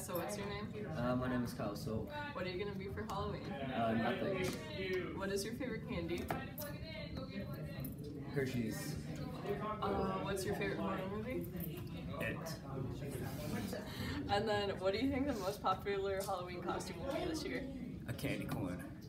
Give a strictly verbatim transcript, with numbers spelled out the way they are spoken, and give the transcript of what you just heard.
So what's your name? Uh, my name is Kyle. So, What are you gonna be for Halloween? uh, nothing. What is your favorite candy? Hershey's. Uh, what's your favorite horror movie? It. And then, what do you think the most popular Halloween costume will be this year? A candy corn.